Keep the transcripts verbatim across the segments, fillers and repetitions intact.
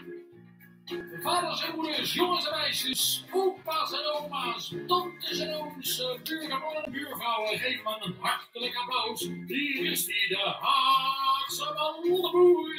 Vaders en moeders, jongens en meisjes, opa's en oma's, tantes en ooms, buurmannen en buurvrouwen, geef me een hartelijk applaus. Hier is die, de Haagse Blondeboer.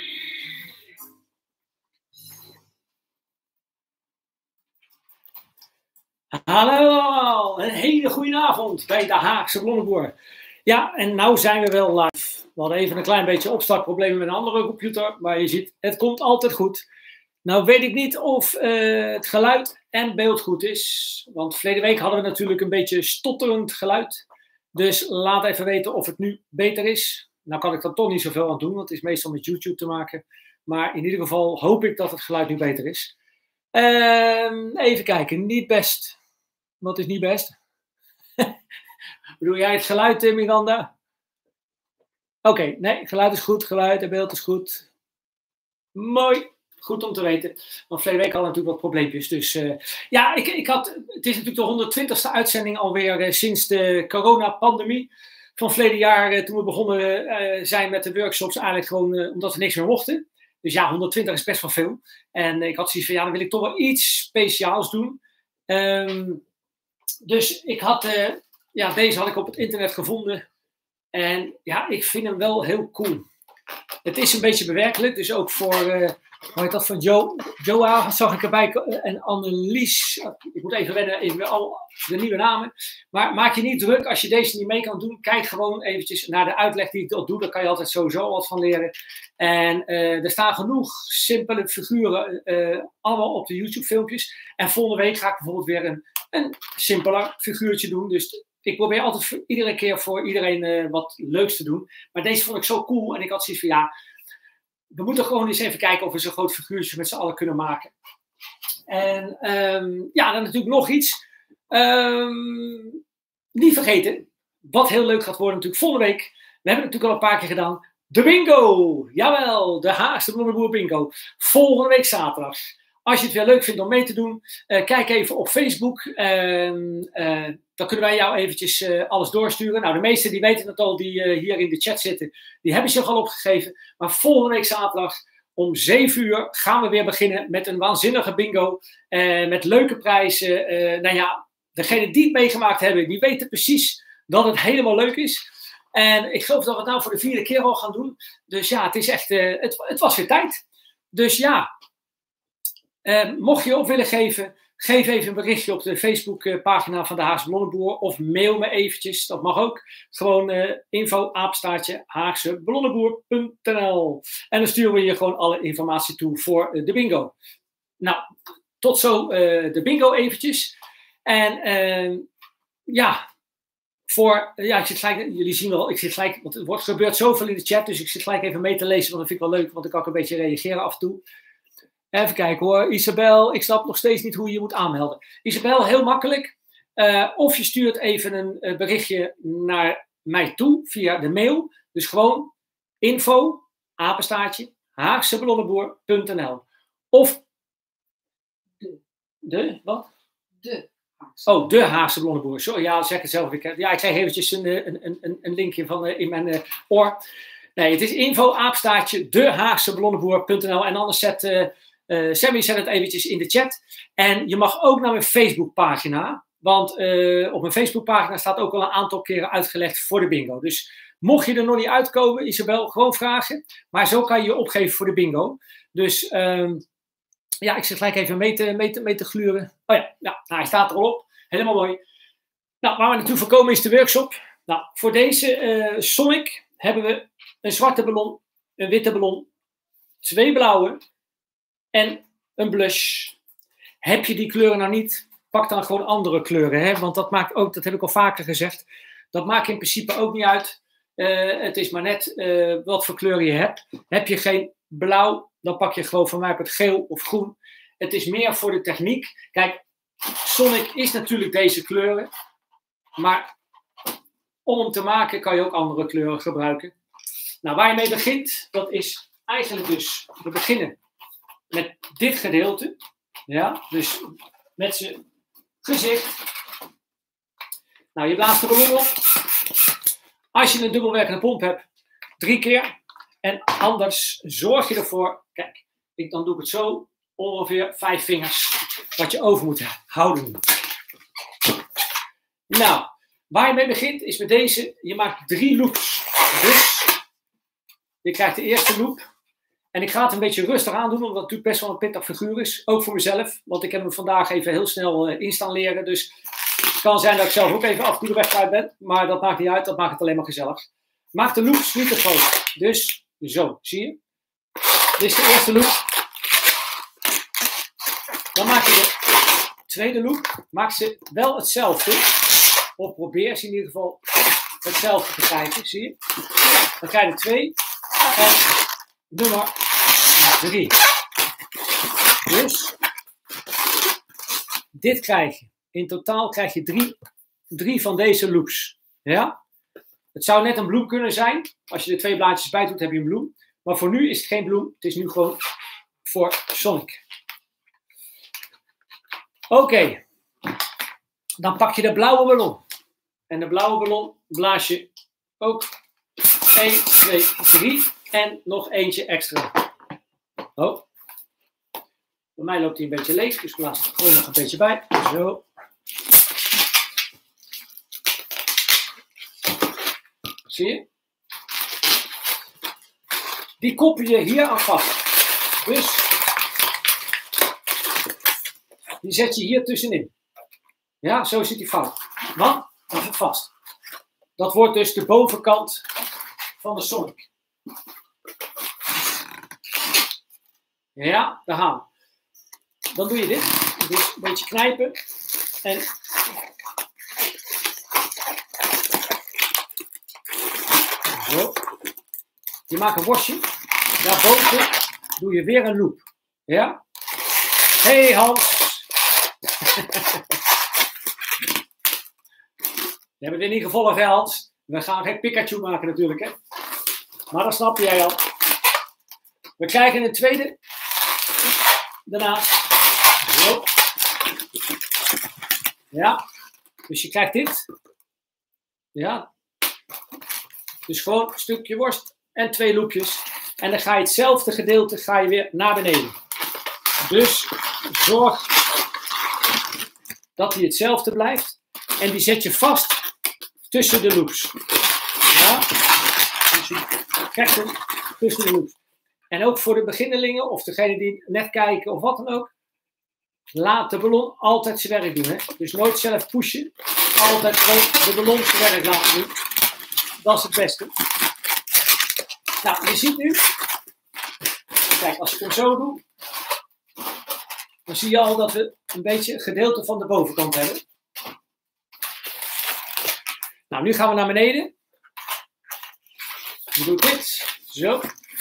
Hallo allemaal, een hele goede avond bij de Haagse Blondeboer. Ja, en nou zijn we wel live. We hadden even een klein beetje opstartproblemen met een andere computer, maar je ziet, het komt altijd goed. Nou weet ik niet of uh, het geluid en beeld goed is, want verleden week hadden we natuurlijk een beetje stotterend geluid. Dus laat even weten of het nu beter is. Nou kan ik er toch niet zoveel aan doen, want het is meestal met YouTube te maken. Maar in ieder geval hoop ik dat het geluid nu beter is. Uh, even kijken, niet best. Wat is niet best? Bedoel jij het geluid, Miranda? Oké, okay, nee, geluid is goed, geluid en beeld is goed. Mooi, goed om te weten. Want verleden week hadden we natuurlijk wat probleempjes. Dus uh, ja, ik, ik had, het is natuurlijk de honderdtwintigste uitzending alweer uh, sinds de coronapandemie. Van verleden jaar, uh, toen we begonnen uh, zijn met de workshops, eigenlijk gewoon uh, omdat we niks meer mochten. Dus ja, honderdtwintig is best wel veel. En uh, ik had zoiets van, ja, dan wil ik toch wel iets speciaals doen. Um, dus ik had, uh, ja, deze had ik op het internet gevonden. En ja, ik vind hem wel heel cool. Het is een beetje bewerkelijk, dus ook voor, uh, hoe heet dat, van Joe, Joa zag ik erbij, en Annelies, ik moet even wennen, even al de nieuwe namen. Maar maak je niet druk als je deze niet mee kan doen. Kijk gewoon eventjes naar de uitleg die ik al doe, daar kan je altijd sowieso wat van leren. En uh, er staan genoeg simpele figuren, uh, allemaal op de YouTube filmpjes. En volgende week ga ik bijvoorbeeld weer een, een simpeler figuurtje doen, dus ik probeer altijd voor iedere keer voor iedereen uh, wat leuks te doen. Maar deze vond ik zo cool. En ik had zoiets van, ja, we moeten gewoon eens even kijken of we zo'n groot figuurtje met z'n allen kunnen maken. En um, ja, dan natuurlijk nog iets. Um, niet vergeten, wat heel leuk gaat worden natuurlijk volgende week. We hebben het natuurlijk al een paar keer gedaan. De bingo! Jawel, de Haagse Blondeboer bingo. Volgende week zaterdag. Als je het weer leuk vindt om mee te doen, uh, kijk even op Facebook. Uh, uh, dan kunnen wij jou eventjes uh, alles doorsturen. Nou, de meesten die weten het al, die uh, hier in de chat zitten, die hebben zich al opgegeven. Maar volgende week zaterdag om zeven uur gaan we weer beginnen met een waanzinnige bingo. Uh, met leuke prijzen. Uh, nou ja, degenen die het meegemaakt hebben, die weten precies dat het helemaal leuk is. En ik geloof dat we het nou voor de vierde keer al gaan doen. Dus ja, het is echt, uh, het, het was weer tijd. Dus ja. Uh, mocht je op willen geven, geef even een berichtje op de Facebookpagina van de Haagse Blondeboer of mail me eventjes, dat mag ook. Gewoon uh, info apenstaartje haagse blondeboer punt n l en dan sturen we je gewoon alle informatie toe voor uh, de bingo. Nou, tot zo uh, de bingo eventjes. En uh, ja, voor, uh, ja, ik zit gelijk, jullie zien wel, ik zit gelijk, want er wordt gebeurd zoveel in de chat, dus ik zit gelijk even mee te lezen, want dat vind ik wel leuk, want ik kan ook een beetje reageren af en toe. Even kijken hoor, Isabel, ik snap nog steeds niet hoe je je moet aanmelden. Isabel, heel makkelijk. Uh, of je stuurt even een uh, berichtje naar mij toe via de mail. Dus gewoon info, apenstaartje, haagse blondeboer punt n l. Of de, de, wat? De. Oh, de Haagse Blondeboer. Sorry, ja, dat zeg ik het zelf. Ik, ja, ik kreeg eventjes een, een, een, een linkje van, uh, in mijn uh, oor. Nee, het is info, apenstaartje, de haagse blondeboer punt n l. En anders zet... Uh, Uh, Sammy zet het eventjes in de chat. En je mag ook naar mijn Facebookpagina. Want uh, op mijn Facebookpagina staat ook al een aantal keren uitgelegd voor de bingo. Dus mocht je er nog niet uitkomen, Isabel, gewoon vragen. Maar zo kan je je opgeven voor de bingo. Dus um, ja, ik zit gelijk even mee te, mee te, mee te gluren. Oh ja, ja nou, hij staat er al op. Helemaal mooi. Nou, waar we naartoe voorkomen is de workshop. Nou, voor deze uh, Sonic hebben we een zwarte ballon, een witte ballon, twee blauwe en een blush. Heb je die kleuren nou niet, pak dan gewoon andere kleuren. Hè? Want dat maakt ook, dat heb ik al vaker gezegd, dat maakt in principe ook niet uit. Uh, het is maar net uh, wat voor kleuren je hebt. Heb je geen blauw, dan pak je gewoon van mij op het geel of groen. Het is meer voor de techniek. Kijk, Sonic is natuurlijk deze kleuren. Maar om hem te maken kan je ook andere kleuren gebruiken. Nou, waar je mee begint, dat is eigenlijk dus, we beginnen met dit gedeelte. Ja, dus met zijn gezicht. Nou, je blaast de ballon op. Als je een dubbelwerkende pomp hebt, drie keer. En anders zorg je ervoor, kijk, ik, dan doe ik het zo. ongeveer vijf vingers wat je over moet houden. Nou, waar je mee begint is met deze. Je maakt drie loops. Dus je krijgt de eerste loop. En ik ga het een beetje rustig aandoen, omdat het natuurlijk best wel een pittig figuur is. Ook voor mezelf, want ik heb hem vandaag even heel snel uh, in staan leren. Dus het kan zijn dat ik zelf ook even af en toe de weg kwijt ben. Maar dat maakt niet uit, dat maakt het alleen maar gezellig. Maak de loops niet te groot. Dus zo, zie je? Dit is de eerste loop. Dan maak je de tweede loop. Maak ze wel hetzelfde. Of probeer ze in ieder geval hetzelfde te krijgen, zie je? Dan krijg je twee. En nummer drie. Dus dit krijg je. In totaal krijg je drie, drie van deze loops. Ja? Het zou net een bloem kunnen zijn. Als je er twee blaadjes bij doet, heb je een bloem. Maar voor nu is het geen bloem. Het is nu gewoon voor Sonic. Oké. Okay. Dan pak je de blauwe ballon. En de blauwe ballon blaas je ook één, twee, drie. En nog eentje extra. Oh. Bij mij loopt hij een beetje leeg. Dus ik blaas er gewoon nog een beetje bij. Zo. Zie je? Die koppel je hier aan vast. Dus die zet je hier tussenin. Ja, zo zit die fout. Want, dan zit vast. Dat wordt dus de bovenkant van de Sonic. Ja, daar gaan we. Dan doe je dit. Dus een beetje knijpen. En zo. Je maakt een worstje. Daarboven doe je weer een loop. Ja? Hé hey Hans. We hebben het in ieder geval een Hans. We gaan geen Pikachu maken natuurlijk, hè. Maar dat snap jij al. We krijgen een tweede. Daarnaast. Zo. Ja. Dus je krijgt dit. Ja. Dus gewoon een stukje worst en twee loopjes. En dan ga je hetzelfde gedeelte ga je weer naar beneden. Dus zorg dat hij hetzelfde blijft. En die zet je vast tussen de loops. Ja. Dus je krijgt hem tussen de loops. En ook voor de beginnelingen of degene die net kijken of wat dan ook. Laat de ballon altijd zijn werk doen. Hè? Dus nooit zelf pushen. Altijd gewoon de ballon zijn werk laten doen. Dat is het beste. Nou, je ziet nu. Kijk, als ik hem zo doe. Dan zie je al dat we een beetje een gedeelte van de bovenkant hebben. Nou, nu gaan we naar beneden. Je doet dit. Zo.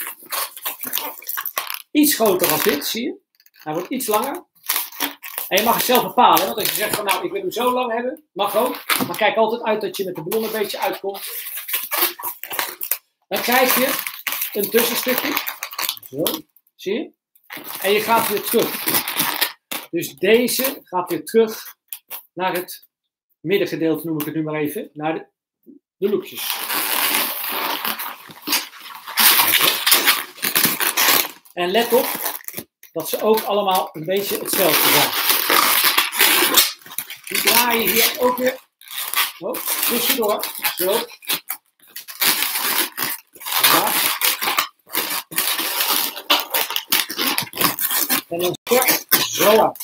Iets groter dan dit, zie je. Hij wordt iets langer. En je mag het zelf bepalen. Want als je zegt van nou, ik wil hem zo lang hebben. Mag ook. Maar kijk altijd uit dat je met de ballon een beetje uitkomt. Dan krijg je een tussenstukje. Zo. Zie je? En je gaat weer terug. Dus deze gaat weer terug naar het middengedeelte, noem ik het nu maar even. Naar de, de loopjes. En let op dat ze ook allemaal een beetje hetzelfde zijn. Die draai je hier ook weer oh, tussendoor. Zo. Ja. En dan zo uit.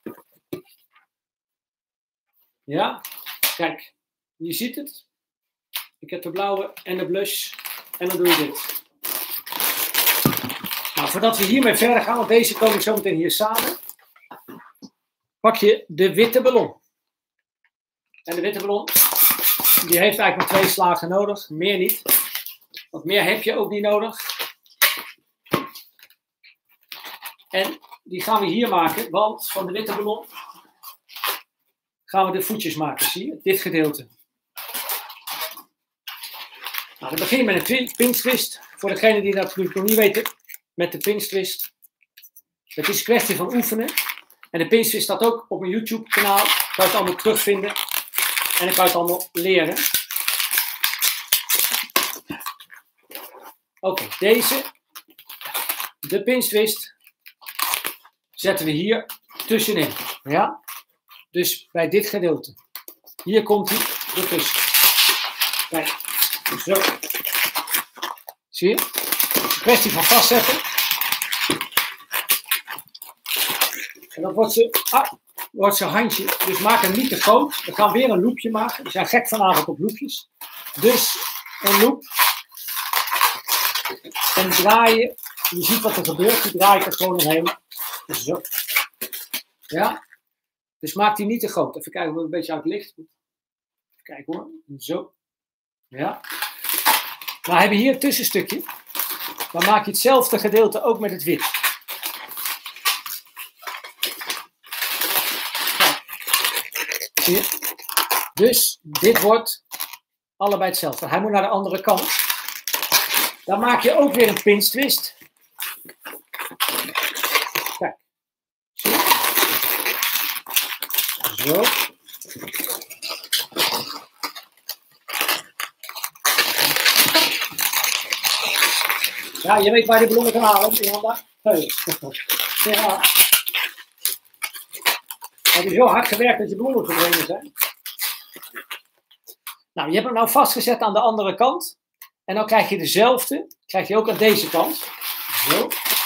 Ja, kijk. Je ziet het. Ik heb de blauwe en de blush. En dan doe je dit. Nou, voordat we hiermee verder gaan, want deze komen zo meteen hier samen. Pak je de witte ballon. En de witte ballon, die heeft eigenlijk maar twee slagen nodig. Meer niet. Want meer heb je ook niet nodig. En die gaan we hier maken, want van de witte ballon gaan we de voetjes maken, zie je? Dit gedeelte. Nou, dan begin je met een pinchtwist. Voor degenen die dat natuurlijk nog niet weten, met de pinchtwist. Het is een kwestie van oefenen. En de pinchtwist staat ook op mijn YouTube kanaal. Kan je het allemaal terugvinden. En dan kan je het allemaal leren. Oké, okay, deze. De pinchtwist. zetten we hier tussenin. Ja? Dus bij dit gedeelte. Hier komt hij ertussen. Kijk, zo. Zie je? Het is een kwestie van vastzetten. En dan wordt ze, ah, wordt zijn handje, dus maak hem niet te groot. We gaan weer een loopje maken. We zijn gek vanavond op loopjes. Dus een loop. En draaien. Je ziet wat er gebeurt. Je draait er gewoon omheen. Dus zo. Ja. Dus maak die niet te groot. Even kijken of het een beetje uit licht. Even kijken hoor. Zo. Ja. Nou hebben we hier een tussenstukje. Dan maak je hetzelfde gedeelte ook met het wit. Kijk. Zie je? Dus dit wordt allebei hetzelfde. Hij moet naar de andere kant. Dan maak je ook weer een pinch twist. Kijk. Zie je? Zo. Ja, je weet waar je de ballonnen kan halen. Ja. Het is zo hard gewerkt dat je ballonnen verdwenen zijn. Nou, je hebt hem nou vastgezet aan de andere kant. En dan krijg je dezelfde. Krijg je ook aan deze kant. Zo.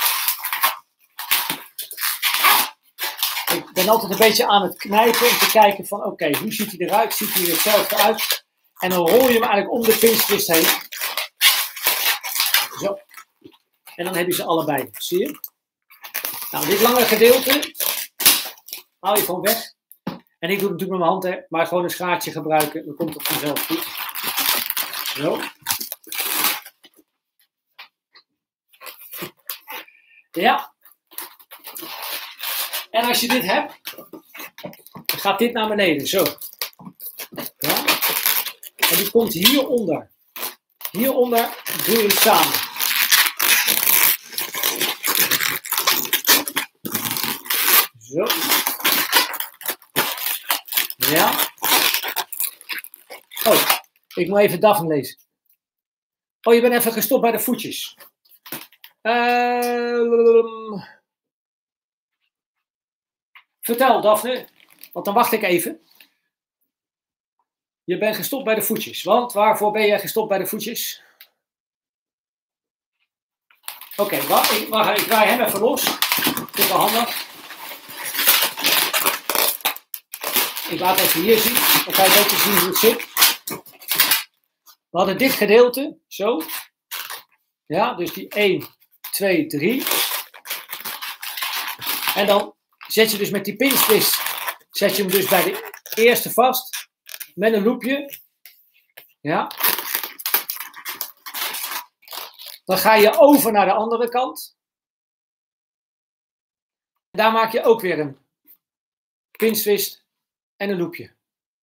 Ik ben altijd een beetje aan het knijpen om te kijken van oké, okay, hoe ziet hij eruit? Ziet hij er hetzelfde uit? En dan rol je hem eigenlijk om de pinch twist heen. Zo. En dan heb je ze allebei. Zie je? Nou, dit lange gedeelte haal je gewoon weg. En ik doe het natuurlijk met mijn hand, hè, maar gewoon een schaartje gebruiken. Dan komt het vanzelf goed. Zo. Ja. En als je dit hebt, dan gaat dit naar beneden. Zo. Ja. En die komt hieronder. Hieronder doe je het samen. Zo. Ja. Oh, ik moet even Daphne lezen. Oh, je bent even gestopt bij de voetjes. Uh, vertel, Daphne, want dan wacht ik even. Je bent gestopt bij de voetjes. Want waarvoor ben je gestopt bij de voetjes? Oké, okay, wacht, ik, wacht, ik draai hem even los. Dat is wel handig. Ik laat even hier zien. Dan kan je beter zien hoe het zit. We hadden dit gedeelte. Zo. Ja, dus die één, twee, drie. En dan zet je dus met die pinch twist. Zet je hem dus bij de eerste vast. Met een loopje. Ja. Dan ga je over naar de andere kant. Daar maak je ook weer een pinch twist. En een loopje.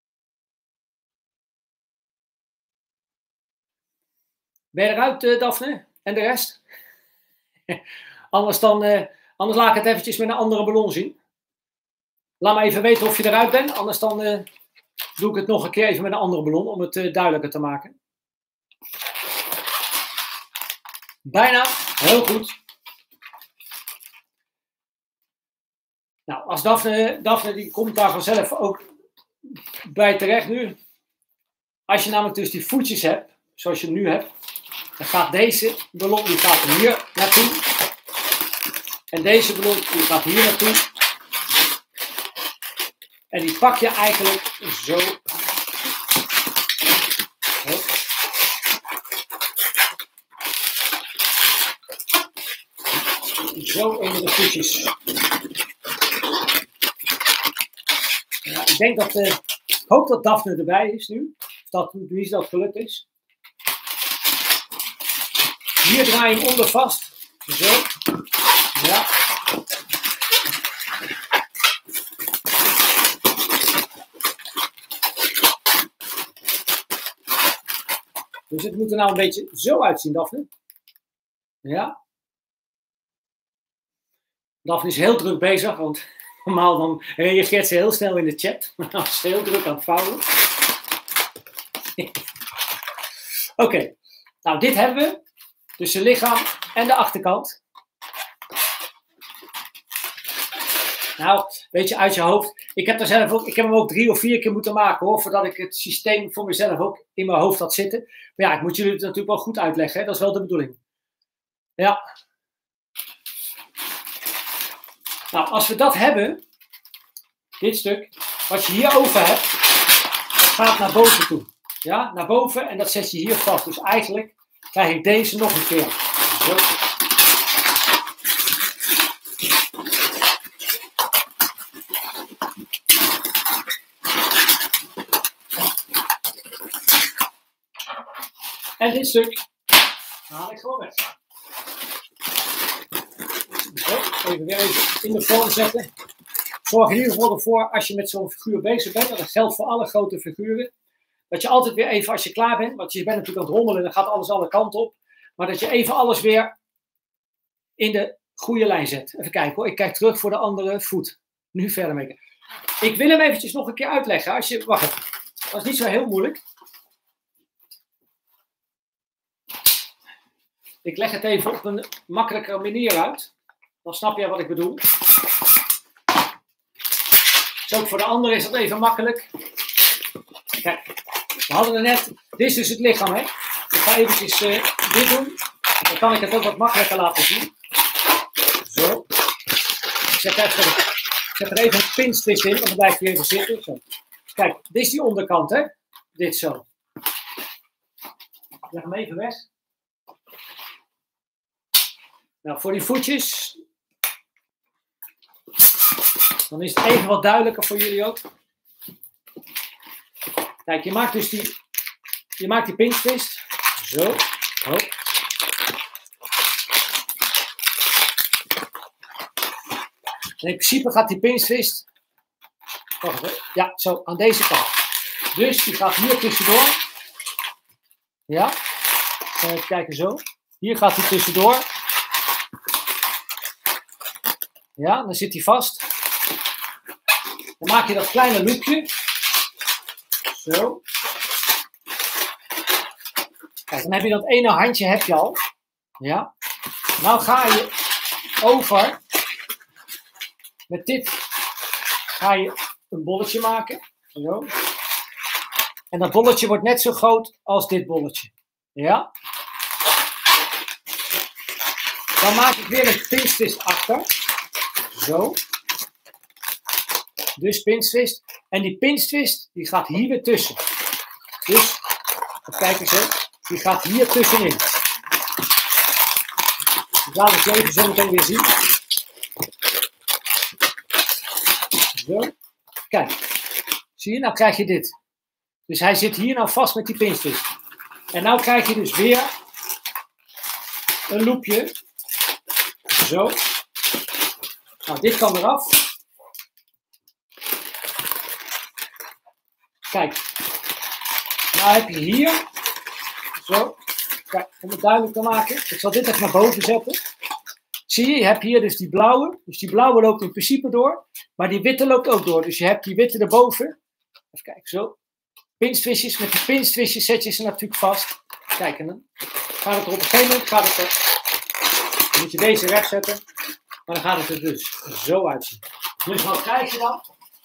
Ben je eruit, uh, Daphne? En de rest? anders, dan, uh, anders laat ik het eventjes met een andere ballon zien. Laat me even weten of je eruit bent. Anders dan uh, doe ik het nog een keer even met een andere ballon. Om het uh, duidelijker te maken. Bijna. Heel goed. Nou, als Daphne, Daphne die komt daar vanzelf ook bij terecht nu. Als je namelijk dus die voetjes hebt, zoals je nu hebt, dan gaat deze ballon die gaat hier naartoe. En deze ballon die gaat hier naartoe. En die pak je eigenlijk zo. Zo onder de voetjes. Ja, ik denk dat, uh, ik hoop dat Daphne erbij is nu. Of dat, wie dat gelukt is. Hier draai je hem onder vast. Zo. Ja. Dus het moet er nou een beetje zo uitzien, Daphne. Ja. Daphne is heel druk bezig, want normaal dan reageert ze heel snel in de chat. Maar nou is ze heel druk aan het vouwen. Oké, okay. Nou dit hebben we. Dus de lichaam en de achterkant. Nou, weet je, uit je hoofd. Ik heb, er zelf ook, ik heb hem ook drie of vier keer moeten maken hoor, voordat ik het systeem voor mezelf ook in mijn hoofd had zitten. Maar ja, ik moet jullie het natuurlijk wel goed uitleggen, hè? Dat is wel de bedoeling. Ja. Nou, als we dat hebben, dit stuk, wat je hier over hebt, dat gaat naar boven toe. Ja, naar boven en dat zet je hier vast. Dus eigenlijk krijg ik deze nog een keer. Zo. En dit stuk haal ik gewoon weg. Zo, even weer even in de vorm zetten. Zorg in ieder geval ervoor, als je met zo'n figuur bezig bent, dat geldt voor alle grote figuren, dat je altijd weer even, als je klaar bent, want je bent natuurlijk aan het rommelen en dan gaat alles alle kanten op, maar dat je even alles weer in de goede lijn zet. Even kijken hoor, ik kijk terug voor de andere voet. Nu verder mee. Ik wil hem eventjes nog een keer uitleggen. Als je, wacht even, dat is niet zo heel moeilijk. Ik leg het even op een makkelijke manier uit. Dan snap je wat ik bedoel. Zo, voor de anderen is dat even makkelijk. Kijk, we hadden er net. Dit is dus het lichaam, hè. Ik ga eventjes uh, dit doen. Dan kan ik het ook wat makkelijker laten zien. Zo. Ik zet, even, ik zet er even een pinstwist in, dan blijft hij even zitten. Zo. Kijk, dit is die onderkant, hè. Dit zo. Ik leg hem even weg. Nou, voor die voetjes, dan is het even wat duidelijker voor jullie ook. Kijk, je maakt dus die, je maakt die pinchtwist. Zo. Oh. En in principe gaat die pinchtwist, ja, zo, aan deze kant. Dus die gaat hier tussendoor. Ja. Even kijken zo. Hier gaat hij tussendoor. Ja, dan zit hij vast. Dan maak je dat kleine loopje. Zo. Kijk, dan heb je dat ene handje heb je al. Ja. Nou ga je over. Met dit ga je een bolletje maken. Zo. En dat bolletje wordt net zo groot als dit bolletje. Ja. Dan maak ik weer een pinchtwist achter. Zo. Dus pinchtwist. En die pinchtwist, die gaat hier weer tussen. Dus, kijk eens hè, die gaat hier tussenin. Ik laat het even zo meteen weer zien. Zo. Kijk. Zie je, nou krijg je dit. Dus hij zit hier nou vast met die pinchtwist. En nou krijg je dus weer een loopje. Zo. Nou, dit kan eraf. Kijk. Nou heb je hier. Zo. Kijk, om het duidelijk te maken. Ik zal dit even naar boven zetten. Zie je, je hebt hier dus die blauwe. Dus die blauwe loopt in principe door. Maar die witte loopt ook door. Dus je hebt die witte erboven. Even kijken, zo. Pinchtwistjes. Met die pinchtwistjes zet je ze natuurlijk vast. Kijk, en dan gaat het er op een gegeven moment. Gaat het er, dan moet je deze wegzetten. Maar dan gaat het er dus zo uitzien. Dus wat krijg je dan?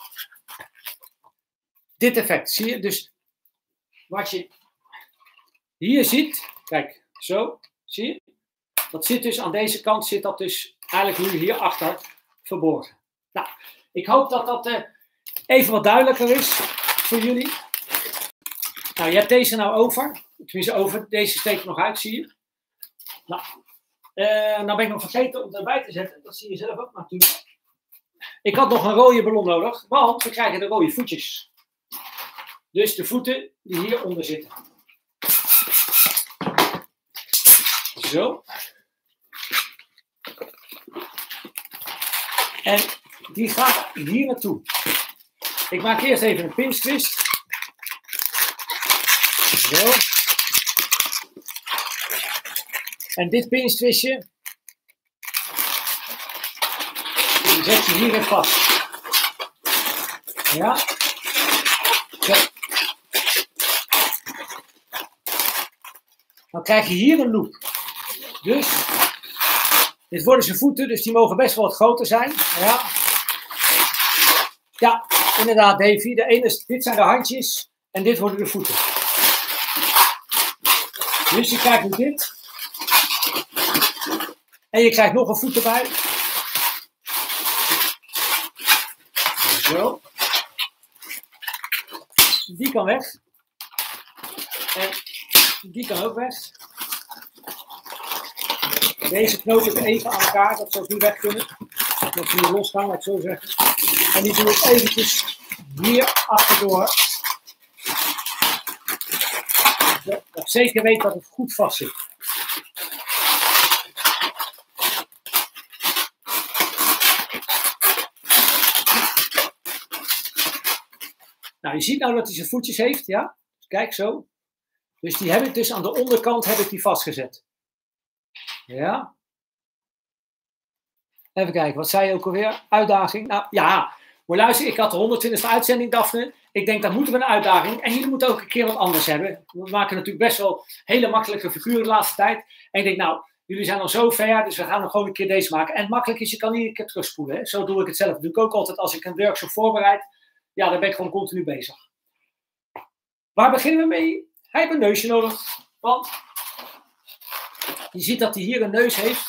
Dit effect, zie je? Dus wat je hier ziet, kijk, zo, zie je? Dat zit dus aan deze kant, zit dat dus eigenlijk nu hierachter verborgen. Nou, ik hoop dat dat uh, even wat duidelijker is voor jullie. Nou, je hebt deze nou over. Tenminste, over. Deze steek ik nog uit, zie je? Nou. Uh, nou ben ik nog vergeten om erbij te zetten. Dat zie je zelf ook natuurlijk. Ik had nog een rode ballon nodig. Want we krijgen de rode voetjes. Dus de voeten die hieronder zitten. Zo. En die gaat hier naartoe. Ik maak eerst even een pinchtwist. Zo. En dit pinchtwistje, die zet je hier weer vast. Ja. Zo. Dan krijg je hier een loop. Dus, dit worden zijn voeten, dus die mogen best wel wat groter zijn. Ja. Ja, inderdaad, Davy. De ene, dit zijn de handjes en dit worden de voeten. Dus je krijgt nu dit. En je krijgt nog een voet erbij. Zo. Die kan weg. En die kan ook weg. Deze knoop ik even aan elkaar, dat ze ook niet weg kunnen. Dat ze niet losgaan, laat ik zo zeggen. En die doe ik eventjes hier achterdoor. Dat ik zeker weet dat het goed vast zit. Nou, je ziet nou dat hij zijn voetjes heeft, ja. Kijk zo. Dus die heb ik dus aan de onderkant heb ik die vastgezet. Ja. Even kijken, wat zei je ook alweer? Uitdaging. Nou ja, maar luister, ik had de honderdtwintigste uitzending, Daphne. Ik denk, dat moeten we een uitdaging. En jullie moeten ook een keer wat anders hebben. We maken natuurlijk best wel hele makkelijke figuren de laatste tijd. En ik denk, nou, jullie zijn al zo ver, dus we gaan nog gewoon een keer deze maken. En het makkelijk is, je kan niet een keer terugspoelen. Hè? Zo doe ik het zelf. Dat doe ik ook altijd als ik een workshop voorbereid. Ja, dan ben ik gewoon continu bezig. Waar beginnen we mee? Hij heeft een neusje nodig. Want je ziet dat hij hier een neus heeft.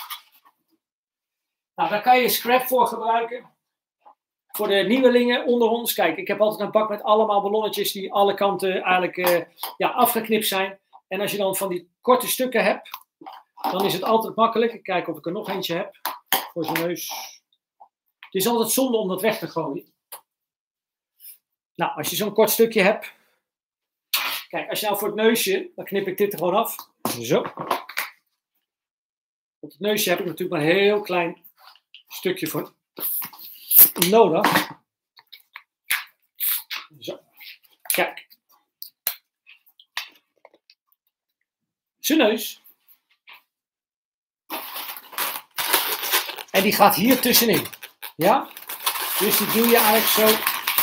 Nou, daar kan je scrap voor gebruiken. Voor de nieuwelingen onder ons. Kijk, ik heb altijd een bak met allemaal ballonnetjes die alle kanten eigenlijk uh, ja, afgeknipt zijn. En als je dan van die korte stukken hebt, dan is het altijd makkelijk. Ik kijk of ik er nog eentje heb. Voor zijn neus. Het is altijd zonde om dat weg te gooien. Nou, als je zo'n kort stukje hebt. Kijk, als je nou voor het neusje, dan knip ik dit er gewoon af. Zo. Op het neusje heb ik natuurlijk maar een heel klein stukje voor nodig. Zo. Kijk. Zijn neus. En die gaat hier tussenin. Ja? Dus die doe je eigenlijk zo.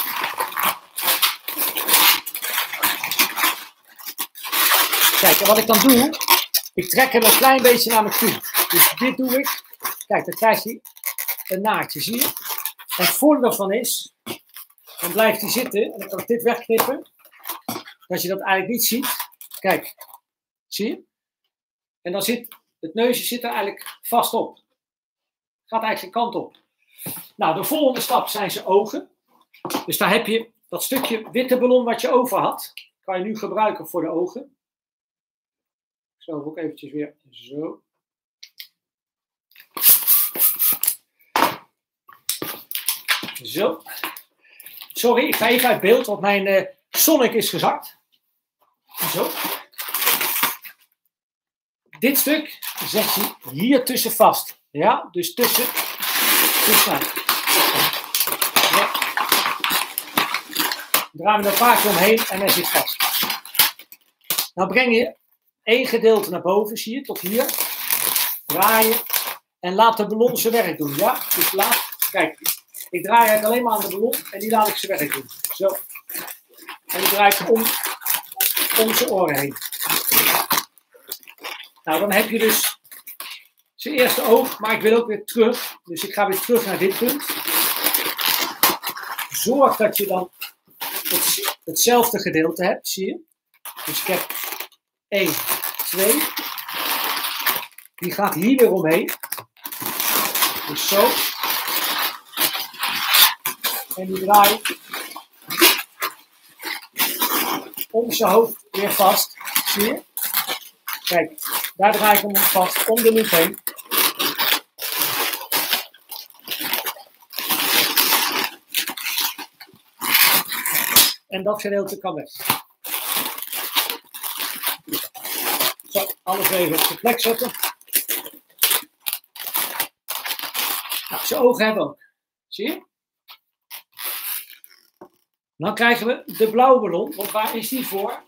Kijk, en wat ik dan doe, ik trek hem een klein beetje naar me toe. Dus dit doe ik. Kijk, dan krijg je een naadje, zie je? En het voordeel daarvan is, dan blijft hij zitten. En dan kan ik dit wegknippen. Dat je dat eigenlijk niet ziet. Kijk, zie je? En dan zit, het neusje zit er eigenlijk vast op. Gaat eigenlijk geen kant op. Nou, de volgende stap zijn zijn ogen. Dus daar heb je dat stukje witte ballon wat je over had. Kan je nu gebruiken voor de ogen. Ik zal ook eventjes weer zo. Zo. Sorry, ik ga even uit beeld, want mijn uh, Sonic is gezakt. Zo. Dit stuk zet je hier tussen vast. Ja, dus tussen. tussen ja. Draai hem er een paar keer omheen en hij zit vast. Nou breng je één gedeelte naar boven, zie je, tot hier. Draai je en laat de ballon zijn werk doen. Ja, dus laat, kijk, ik draai eigenlijk alleen maar aan de ballon en die laat ik zijn werk doen. Zo. En die draai ik om, om zijn oren heen. Nou, dan heb je dus zijn eerste oog, maar ik wil ook weer terug. Dus ik ga weer terug naar dit punt. Zorg dat je dan het, hetzelfde gedeelte hebt, zie je. Dus ik heb één, twee. Die gaat hier weer omheen. Dus zo. En die draai om zijn hoofd weer vast. Zie je? Kijk, daar draai ik hem vast om de loop heen. En dat gedeelte kan weg. Zo, alles even op zijn plek zetten. Nou, zijn ogen hebben we ook. Zie je? Dan krijgen we de blauwe ballon. Want waar is die voor?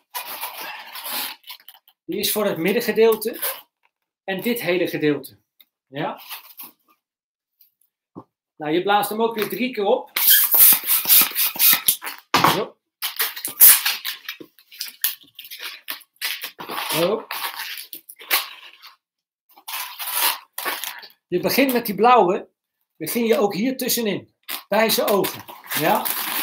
Die is voor het middengedeelte. En dit hele gedeelte. Ja? Nou, je blaast hem ook weer drie keer op. Zo. Zo. Je begint met die blauwe. Begin je ook hier tussenin. Bij zijn ogen. Ja.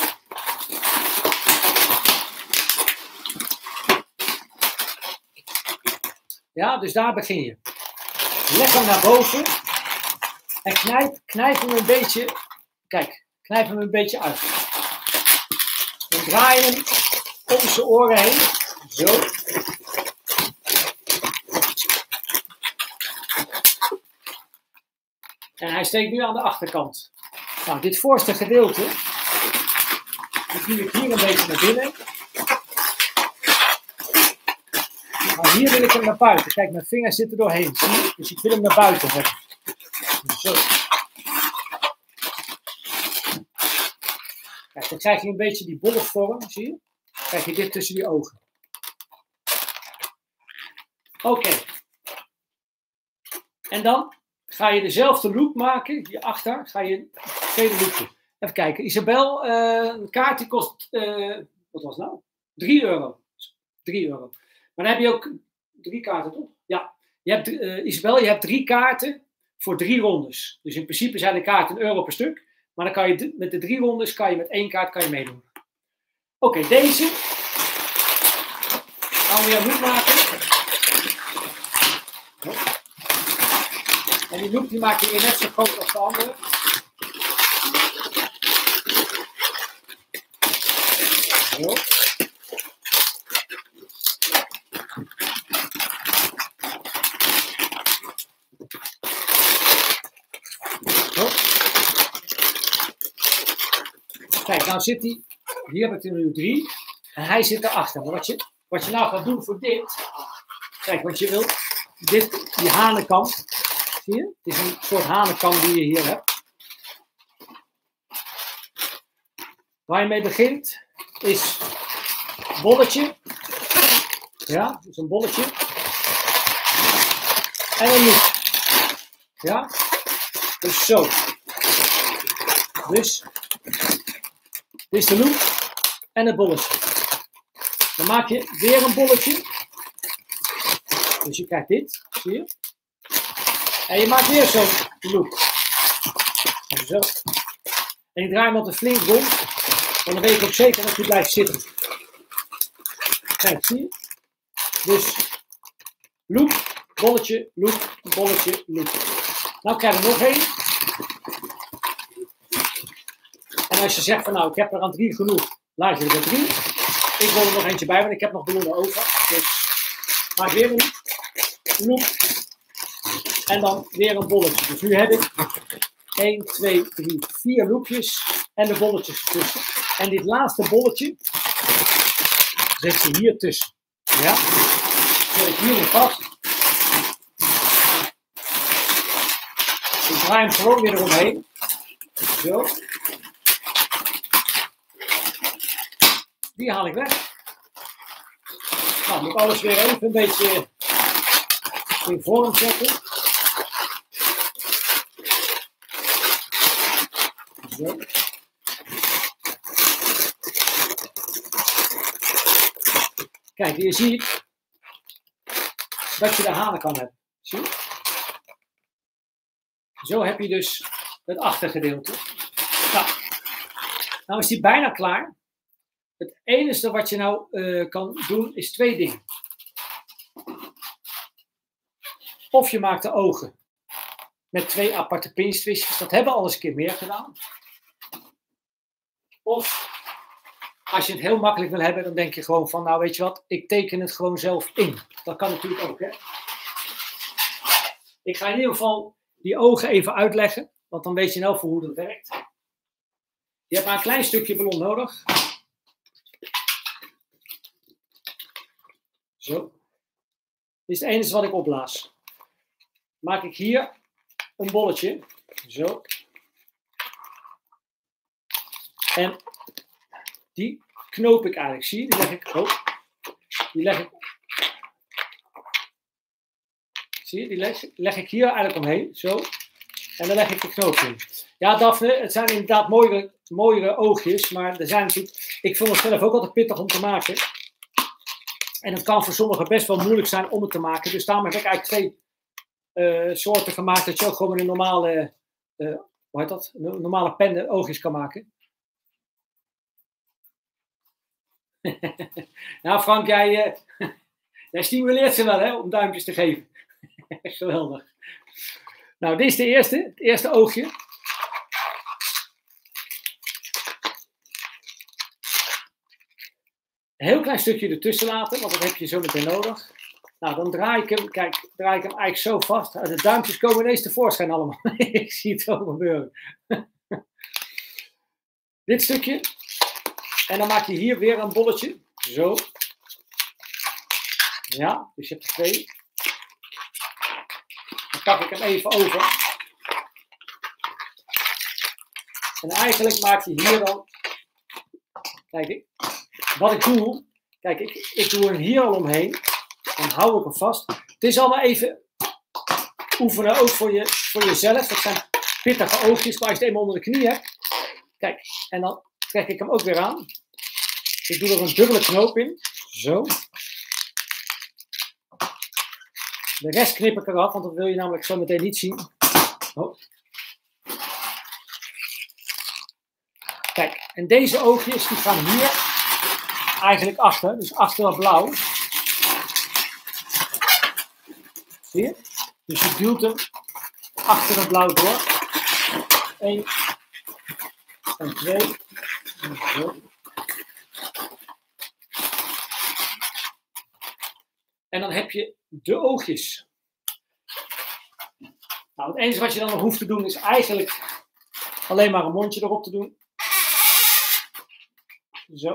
Ja, dus daar begin je. Leg hem naar boven. En knijp, knijp hem een beetje. Kijk, knijp hem een beetje uit. En draai hem om zijn oren heen. Zo. En hij steekt nu aan de achterkant. Nou, dit voorste gedeelte. Dat duw ik hier een beetje naar binnen. Maar hier wil ik hem naar buiten. Kijk, mijn vingers zitten doorheen. Zie je? Dus ik wil hem naar buiten hebben. Zo. Kijk, dan krijg je een beetje die bolletvorm. Zie je? Dan krijg je dit tussen die ogen. Oké. Okay. En dan ga je dezelfde loop maken. Hierachter ga je het tweede loopje. Even kijken. Isabel, uh, een kaart die kost, uh, wat was het nou? drie euro. drie euro. Maar dan heb je ook drie kaarten, toch? Ja. Je hebt, uh, Isabel, je hebt drie kaarten voor drie rondes. Dus in principe zijn de kaarten een euro per stuk. Maar dan kan je met de drie rondes, kan je met één kaart kan je meedoen. Oké, okay, deze gaan we weer een loop maken. En die loop die maak je weer net zo groot als de andere. Zo. Zo. Kijk, nou zit hij, hier heb ik er nu drie. En hij zit erachter. Maar wat je, wat je nou gaat doen voor dit. Kijk, want je wilt dit, die hanenkant. Zie je? Het is een soort hanenkam die je hier hebt. Waar je mee begint is een bolletje. Ja, dus een bolletje. En een loop. Ja, dus zo. Dus, dit is de loop en het bolletje. Dan maak je weer een bolletje. Dus je krijgt dit, zie je? En je maakt weer zo'n loop. Zo. En je draait hem altijd flink rond. En dan weet je ook zeker dat hij blijft zitten. Kijk, zie je? Dus loop, bolletje, loop, bolletje, loop. Nou krijg je er nog één. En als je zegt van nou, ik heb er aan drie genoeg, laat je er drie. Ik wil er nog eentje bij, want ik heb nog ballonnen over. Dus maak weer een loop. En dan weer een bolletje. Dus nu heb ik één, twee, drie, vier loopjes en de bolletjes ertussen. En dit laatste bolletje zet je hier tussen. Ja? Zet ik hier in vast. Ik draai hem gewoon weer eromheen. Zo. Die haal ik weg. Nou, moet alles weer even een beetje in vorm zetten. Zo. Kijk, je ziet dat je de hanenkam hebt. Zie je? Zo heb je dus het achtergedeelte. Nou, nou is die bijna klaar. Het enige wat je nou uh, kan doen is twee dingen. Of je maakt de ogen met twee aparte pinstwistjes. Dat hebben we al eens een keer meer gedaan. Of als je het heel makkelijk wil hebben, dan denk je gewoon van, nou weet je wat, ik teken het gewoon zelf in. Dat kan natuurlijk ook, hè. Ik ga in ieder geval die ogen even uitleggen, want dan weet je nou voor hoe dat werkt. Je hebt maar een klein stukje ballon nodig. Zo. Dit is het enige wat ik opblaas. Maak ik hier een bolletje. Zo. En die knoop ik eigenlijk. Zie je? Die leg ik. Oh, die leg ik. Zie je? Die leg, leg ik hier eigenlijk omheen. Zo. En dan leg ik de knoop in. Ja, Daphne, het zijn inderdaad mooiere, mooiere oogjes. Maar er zijn natuurlijk. Ik vond het zelf ook altijd pittig om te maken. En het kan voor sommigen best wel moeilijk zijn om het te maken. Dus daarom heb ik eigenlijk twee uh, soorten gemaakt. Dat je ook gewoon een normale, uh, hoe heet dat? Een normale pen oogjes kan maken. Nou Frank, jij, uh, jij stimuleert ze wel hè, om duimpjes te geven. Geweldig. Nou, dit is de eerste, het eerste oogje. Een heel klein stukje ertussen laten, want dat heb je zo meteen nodig. Nou, dan draai ik hem, kijk, draai ik hem eigenlijk zo vast. De duimpjes komen ineens tevoorschijn allemaal. Ik zie het zo gebeuren. Dit stukje. En dan maak je hier weer een bolletje. Zo. Ja, dus je hebt er twee. Dan pak ik hem even over. En eigenlijk maak je hier dan... Kijk, wat ik doe... Kijk, ik, ik doe hem hier al omheen. Dan hou ik hem vast. Het is allemaal even oefenen, ook voor, je, voor jezelf. Dat zijn pittige oogjes, maar als je het eenmaal onder de knie hebt. Kijk, en dan trek ik hem ook weer aan. Ik doe er een dubbele knoop in. Zo. De rest knip ik eraf, want dat wil je namelijk zo meteen niet zien. Oh. Kijk, en deze oogjes die gaan hier eigenlijk achter. Dus achter dat blauw. Zie je? Dus je duwt hem achter het blauw door. Eén. En twee. En zo. En dan heb je de oogjes. Nou, het enige wat je dan nog hoeft te doen is eigenlijk alleen maar een mondje erop te doen. Zo.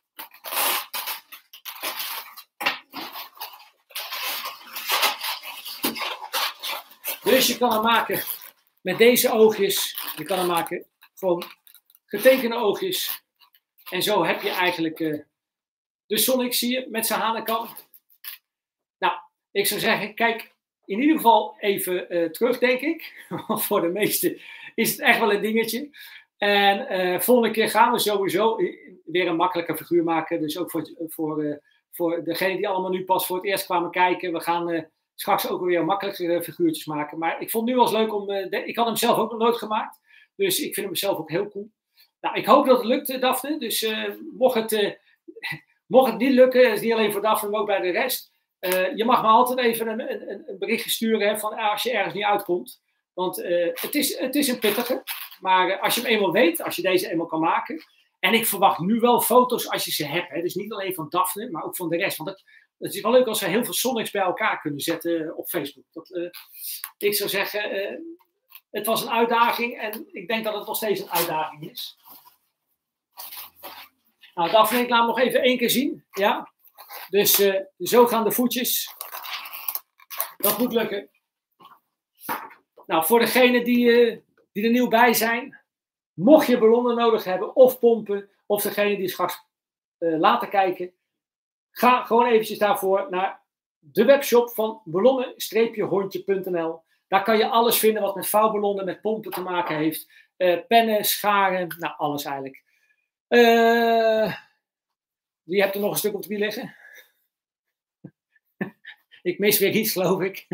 Dus je kan hem maken met deze oogjes. Je kan hem maken gewoon getekende oogjes. En zo heb je eigenlijk uh, de Sonic, zie je, met zijn hanenkam. Nou, ik zou zeggen, kijk in ieder geval even uh, terug, denk ik. Want voor de meesten is het echt wel een dingetje. En uh, volgende keer gaan we sowieso weer een makkelijke figuur maken. Dus ook voor, voor, uh, voor degenen die allemaal nu pas voor het eerst kwamen kijken. We gaan uh, straks ook weer makkelijkere figuurtjes maken. Maar ik vond het nu wel eens leuk om... Uh, de, ik had hem zelf ook nog nooit gemaakt. Dus ik vind hem zelf ook heel cool. Nou, ik hoop dat het lukt, Daphne. Dus uh, mocht, het, uh, mocht het niet lukken, is het niet alleen voor Daphne, maar ook bij de rest. Uh, je mag me altijd even een, een, een berichtje sturen hè, van als je ergens niet uitkomt. Want uh, het, is, het is een pittige. Maar uh, als je hem eenmaal weet, als je deze eenmaal kan maken. En ik verwacht nu wel foto's als je ze hebt. Hè. Dus niet alleen van Daphne, maar ook van de rest. Want het, het is wel leuk als we heel veel Sonics bij elkaar kunnen zetten op Facebook. Dat, uh, ik zou zeggen, uh, het was een uitdaging. En ik denk dat het nog steeds een uitdaging is. Nou, Daphne, ik laat hem nog even één keer zien. Ja. Dus uh, zo gaan de voetjes. Dat moet lukken. Nou, voor degenen die, uh, die er nieuw bij zijn. Mocht je ballonnen nodig hebben of pompen. Of degene die straks uh, later kijken. Ga gewoon eventjes daarvoor naar de webshop van ballonnen hondje punt n l. Daar kan je alles vinden wat met vouwballonnen, met pompen te maken heeft. Uh, pennen, scharen, nou alles eigenlijk. Uh, wie hebt er nog een stuk op het wiel liggen? Ik mis weer iets, geloof ik.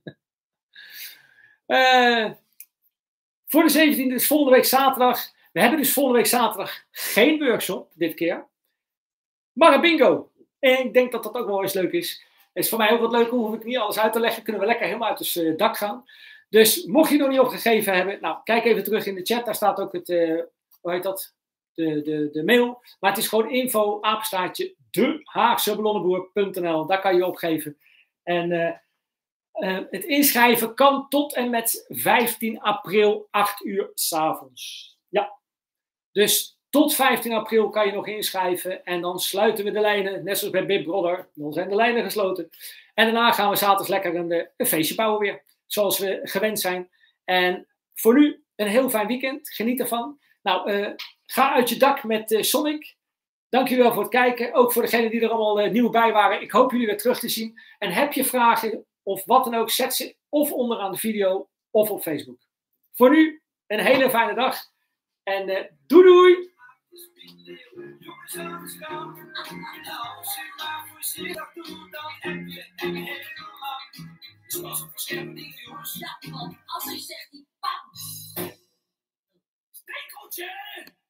uh, voor de zeventiende, dus volgende week zaterdag. We hebben dus volgende week zaterdag geen workshop, dit keer. Maar een bingo. En ik denk dat dat ook wel eens leuk is. Het is voor mij ook wat leuk, hoef ik niet alles uit te leggen. Kunnen we lekker helemaal uit het uh, dak gaan. Dus mocht je nog niet opgegeven hebben, nou, kijk even terug in de chat. Daar staat ook het, uh, hoe heet dat? De, de, de mail. Maar het is gewoon info, apenstaartje, de haagse ballonnenboer punt n l. Daar kan je opgeven. En uh, uh, het inschrijven kan tot en met vijftien april, acht uur 's avonds. Ja. Dus tot vijftien april kan je nog inschrijven. En dan sluiten we de lijnen. Net zoals bij Big Brother. Dan zijn de lijnen gesloten. En daarna gaan we zaterdag lekker een, een feestje bouwen weer. Zoals we gewend zijn. En voor nu een heel fijn weekend. Geniet ervan. Nou, uh, ga uit je dak met uh, Sonic. Dankjewel voor het kijken. Ook voor degenen die er allemaal uh, nieuw bij waren. Ik hoop jullie weer terug te zien. En heb je vragen of wat dan ook, zet ze of onderaan de video of op Facebook. Voor nu een hele fijne dag. En uh, doei doei! Als hij zegt die pam. Steenkooltje!